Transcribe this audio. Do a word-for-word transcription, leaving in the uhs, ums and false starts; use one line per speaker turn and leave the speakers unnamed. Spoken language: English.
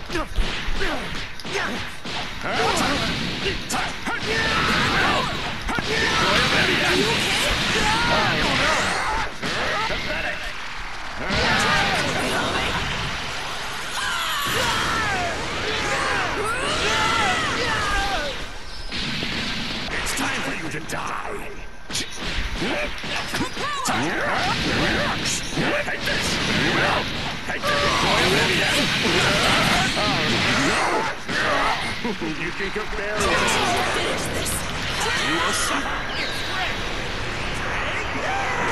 It's time for you to die. Take this! Take this! You think of barriers?
Finish this!
You will suffer!